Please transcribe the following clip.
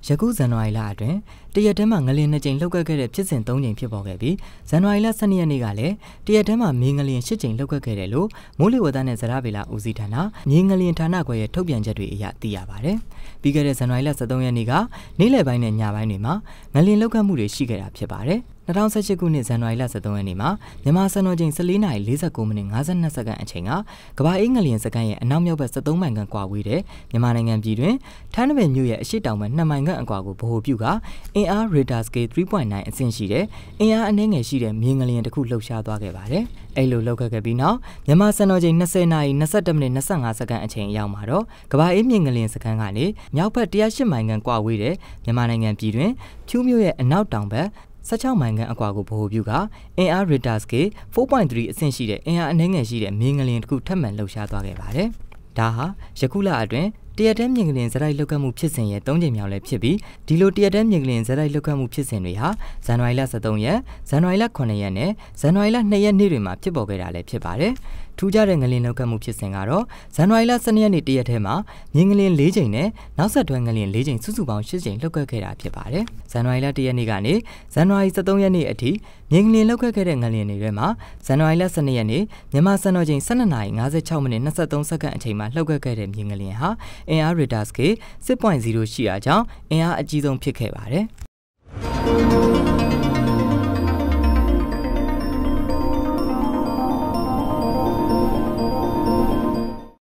ယခုဇန်နဝါရီလအတွင်းတရက်တည်းမှာငလျင်2ကြိမ်လှုပ်ခတ်ခဲ့တဲ့ဖြစ်စဉ်3ကြိမ်ဖြစ်ပေါ်ခဲ့ပြီးဇန်နဝါရီလ12ရက်နေ့ကလည်းတရက်တည်းမှာမြေငလျင်10ကြိမ်လှုပ်ခတ်ခဲ့တယ်လို့မိုးလေဝသနဲ့ဇလဗေဒဦးစီးဌာနမြေငလျင်ဌာနခွဲရဲ့ထုတ်ပြန်ချက်တွေအရသိရပါတယ်။ပြီးခဲ့တဲ့ဇန်နဝါရီလ13ရက်နေ့ကနေ့လယ်ပိုင်းနဲ့ညပိုင်းတွေမှာငလျင်လှုပ်ခတ်မှုတွေရှိခဲ့တာဖြစ်ပါတယ်။2018ခုနှစ်ဇန်နဝါရီလ13ရက်နေ့မှာမြန်မာစံတော်ချိန်14:49မိနစ်52စက္ကန့်အချိန်ကကမ္ဘာအေးငလျင်စခန်းရဲ့အနောက်မြောက်ဘက်13မိုင်ခန့်ကွာဝေးတဲ့မြန်မာနိုင်ငံပြည်တွင်ထန်းတပင်မြို့ရဲ့အရှေ့တောင်ဘက်2မိုင်ခန့်အကွာကိုဗဟိုပြုကအင်အား Richter Scale 3.9 အဆင့်ရှိတဲ့အင်အားအနည်းငယ်ရှိတဲ့မြေငလျင်တစ်ခုလှုပ်ရှားသွားခဲ့ပါတယ်။အဲ့လိုလှုပ်ခတ်ခဲ့ပြီးနောက်မြန်မာစံတော်ချိန်20:22မိနစ်25စက္ကန့်အချိန်ရောက်မှာတော့ကမ္ဘာအေးမြေငလျင်စခန်းကနေမြောက်ဘက်108မိုင်ခန့်ကွာဝေးတဲ့မြန်မာနိုင်ငံပြည်တွင်ဖြူးမြို့ရဲ့အနောက်တောင်ဘက်16မိုင်ခန့်အကွာကိုဗဟိုပြုကအင်အား Richter Scale 4.3 အဆင့်ရှိတဲ့အင်အားအနည်းငယ်ရှိတဲ့မြေငလျင်တစ်ခုထပ်မံလှုပ်ရှားသွားခဲ့ပါတယ်။ဒါဟာယခုလအတွင်းတရက်တည်းမြေငလျင်ဇက်တိုက်လှုပ်ခတ်မှုဖြစ်စဉ်ရဲ့3ကြိမ်မြောက်လည်းဖြစ်ပြီးဒီလိုတရက်တည်းမြေငလျင်ဇက်တိုက်လှုပ်ခတ်မှုဖြစ်စဉ်တွေဟာဇန်နဝါရီလ13ရက်ဇန်နဝါရီလ9ရက်နဲ့ဇန်နဝါရီလ2ရက်နေ့တွေမှာဖြစ်ပေါ်ခဲ့တာလည်းဖြစ်ပါတယ်။ထူးခြားတဲ့ငလျင်လှုပ်ခတ်မှုဖြစ်စဉ်ကတော့ဇန်နဝါရီလ12ရက်နေ့တရက်တည်းမှာမြေငလျင်4ကြိမ်နဲ့နောက်ဆက်တွဲငလျင်4ကြိမ်စုစုပေါင်း8ကြိမ်လှုပ်ခတ်ခဲ့တာဖြစ်ပါတယ်။ဇန်နဝါရီလ1ရက်နေ့ကနေဇန်နဝါရီ13ရက်နေ့အထိမြေငလျင်လှုပ်ခတ်ခဲ့တဲ့ငလျင်တွေထဲမှာဇန်နဝါရီလ12ရက်နေ့မြန်မာစံတော်ချိန်12:56မိနစ်23စက္ကန့်အချိန်မှာလှုပ်ခတ်ခဲ့တဲ့မြေငလျင်ဟာအင်အား Richter Scale 6.0 ရှိတာကြောင့်အင်အားအကြီးဆုံးဖြစ်ခဲ့ပါတယ်။